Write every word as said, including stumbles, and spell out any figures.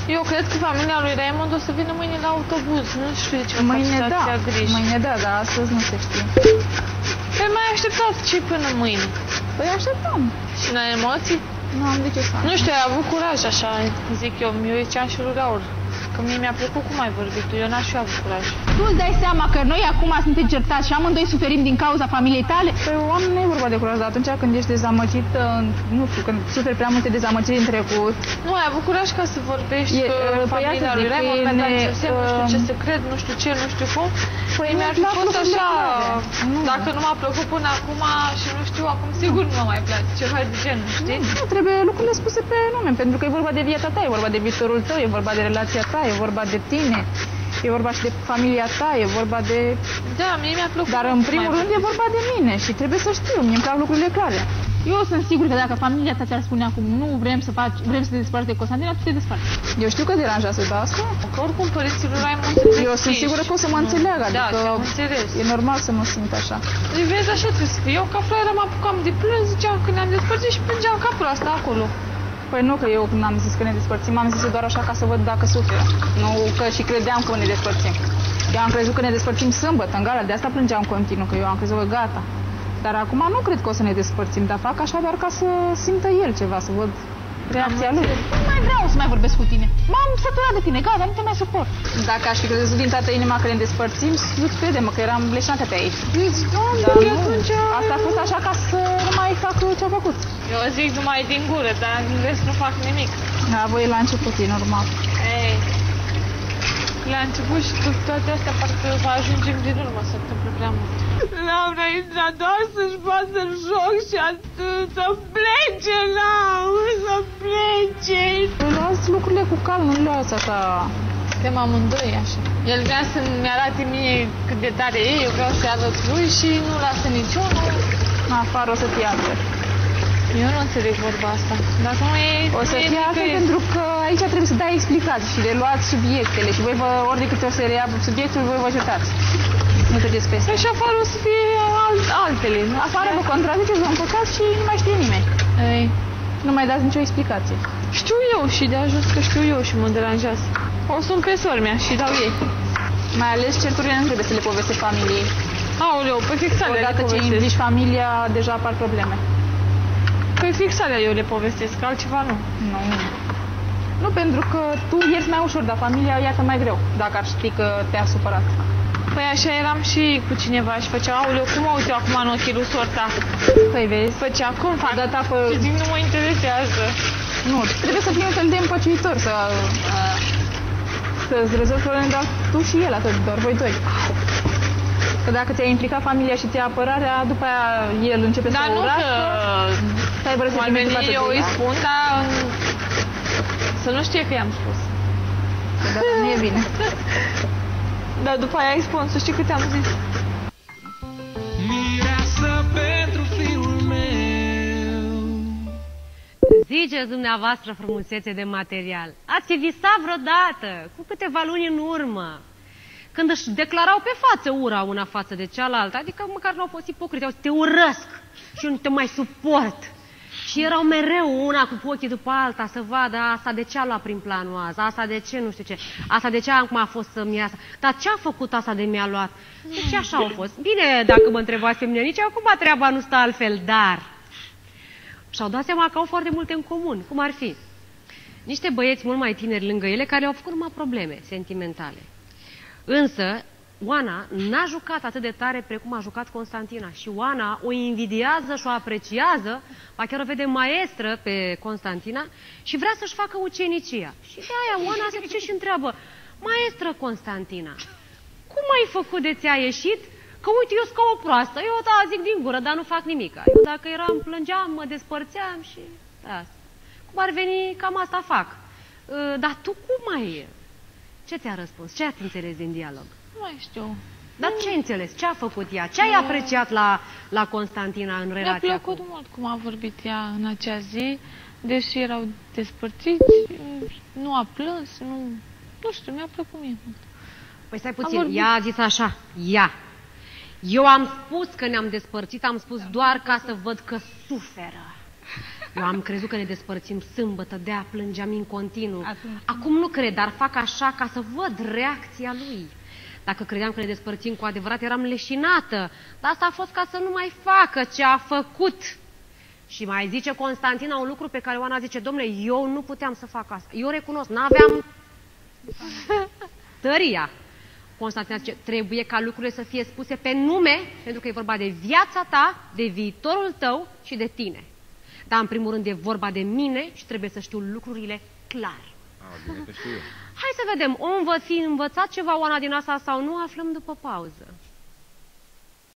Eu cred că familia lui Raymond o să vină mâine la autobuz. Nu știu de ce mâine da, griji. mâine da, dar astăzi nu se știe. Păi mai așteptați ce până mâine? Păi așteptăm. Și n-ai emoții? Nu am de ce să am. Nu știu, ai avut curaj, așa zic eu. Eu ziceam și lui Raul. Că mie mi-a plăcut cum ai vorbit tu, eu n-aș fi avut curaj. Tu îți dai seama că noi acum suntem certați și amândoi suferim din cauza familiei tale? Păi oameni nu e vorba de curaj, dar atunci când ești dezamăgit, nu știu, când suferi prea multe dezamăgiri în trecut... Nu, ai avut curaj ca să vorbești e, cu familia lui Raymond, pentru că nu știu ce să cred, nu știu ce, nu știu cum. Păi mi-ar fi fost așa, dacă nu m-a plăcut până acum și nu știu, acum sigur nu mă mai place, ceva de genul, știi? Nu, trebuie lucrurile spuse pe nume, pentru că e vorba de viața ta, e vorba de viitorul tău, e vorba de relația ta, e vorba de tine, e vorba și de familia ta, e vorba de... Da, mie mi-a plăcut. Dar în primul rând e vorba de mine și trebuie să știu, mie îmi plac lucrurile clare. Eu sunt sigur că dacă familia ta ți-ar spune acum nu vrem să faci, vrem să te desparți de Constantina, tu te desparți. Eu știu că deranjează de asta. Că oricum părinții lui Raymond sunt Eu sunt sigură că o să mă înțeleagă, adică da, e normal să mă simt așa. Îi vezi, așa trebuie să fie. Eu ca fraiera mă apucam de plâns, ziceam că ne-am despărțit și plângeam ca proasta acolo. Păi nu, că eu când am zis că ne despărțim, am zis doar așa ca să văd dacă suferă. Nu că și credeam că ne despărțim. Eu am crezut că ne despărțim sâmbătă, în gara, de asta plângeam continuu, că eu am crezut că gata. Dar acum nu cred că o să ne despărțim, dar fac așa doar ca să simtă el ceva, să văd reacția lui. Nu mai vreau să mai vorbesc cu tine. M-am săturat de tine, gata, nu te mai suport. Dacă aș fi crezut din toată inima că ne despărțim, nu-ți crede-mă că eram leșnată pe aici. Deci, doamne, dar nu, atunci... asta a fost așa ca să nu mai fac ce-a făcut. Eu zic numai din gură, dar în rest nu fac nimic. Da, voi la început, e normal. Ei, la început și toate astea parcă va ajungem din urmă să întâmplă prea mult. Laura intra doar să-și bată joc și atât, să plece, Laura, să plece. Luați lucrurile cu calm, nu luați așa... Suntem amândoi așa. El vrea să-mi arate mie cât de tare e, eu vreau să-i arăt lui și nu lasă niciunul. Afară o să fie altfel. Eu nu înțeleg vorba asta. Dacă nu e... O să fie altfel pentru că aici trebuie să dai explicații și reluați subiectele și voi vă, ori de câte ori se reia subiectul, voi vă certați. Nu treceți peste. Și afară o să fie alt, altele. Afară vă contraziceți, vă împăcați și nu mai știe nimeni. Ei. Nu mai dați nicio explicație. Știu eu și de ajuns că știu eu și mă deranjează. O sun pe sora mea și dau ei. Mai ales certurile nu trebuie să le povestești familiei. Aoleu, pe fixarea Odată ce implici familia, deja apar probleme. Pe fixarea eu le povestesc, altceva nu. Nu. Nu, pentru că tu ierți mai ușor, dar familia iată mai greu, dacă ar ști că te-a supărat. Păi așa eram și cu cineva și făcea, aoleu, cum mă uit eu acum în ochii lui sorta? Păi vezi? Făcea, cum fac? Data pe... Și zic, nu mă interesează. Nu, trebuie să fii un fel de împăciuitor, să... să-ți rezolvi probleme, dar tu și el, atât, doar voi doi. Că dacă ți-ai implicat familia și ți-a apărarea, după aia el începe dar să o urască, să aibă resentimente față de ea. Eu îi spun, dar să nu știe că i-am spus. Dar nu e bine. Dar după aia îi spun, să știi că te-am zis. Mireasă pentru fiul meu. Ziceți dumneavoastră frumusețe de material. Ați fi visat vreodată, cu câteva luni în urmă, când își declarau pe față ura una față de cealaltă, adică măcar nu au fost ipocrite, au zis, te urăsc și eu nu te mai suport. Și erau mereu una cu ochii după alta să vadă asta de ce a luat prin planul azi, asta de ce nu știu ce, asta de ce acum a fost să-mi ia asta. Dar ce a făcut asta de mi-a luat? Deci așa au fost. Bine, dacă mă întrebați pe mine, nici acum treaba nu stă altfel, dar și-au dat seama că au foarte multe în comun. Cum ar fi? Niște băieți mult mai tineri lângă ele care au făcut numai probleme sentimentale. Însă, Oana n-a jucat atât de tare precum a jucat Constantina și Oana o invidiază și o apreciază, ba chiar o vede maestră pe Constantina și vrea să-și facă ucenicia. Și de aia Oana se duce și întreabă, maestră Constantina, cum ai făcut de ți-a ieșit? Că uite, eu sunt ca o proastă, eu da, zic din gură, dar nu fac nimic. Eu dacă eram, plângeam, mă despărțeam și asta. Cum ar veni, cam asta fac. Dar tu cum ai... Ce ți-a răspuns? Ce ați înțeles din dialog? Nu mai știu. Dar ce ai înțeles? Ce a făcut ea? Ce ai apreciat la, la Constantina în relația cu... Mi-a plăcut mult cum a vorbit ea în acea zi, deși erau despărțiți, nu a plâns, nu... Nu știu, mi-a plăcut mie mult. Păi stai puțin, ea a zis așa, ea. Eu am spus că ne-am despărțit, am spus doar ca să văd că suferă. Eu am crezut că ne despărțim sâmbătă, de-aia plângeam în continuu. Atunci. Acum nu cred, dar fac așa ca să văd reacția lui. Dacă credeam că ne despărțim cu adevărat, eram leșinată. Dar asta a fost ca să nu mai facă ce a făcut. Și mai zice Constantina un lucru pe care Oana zice, domnule, eu nu puteam să fac asta. Eu recunosc, n-aveam tăria. Constantina zice, trebuie ca lucrurile să fie spuse pe nume, pentru că e vorba de viața ta, de viitorul tău și de tine. Dar în primul rând e vorba de mine și trebuie să știu lucrurile clar. A, bine că știu eu. Hai să vedem, om va fi învățat ceva Oana din asta sau nu, aflăm după pauză.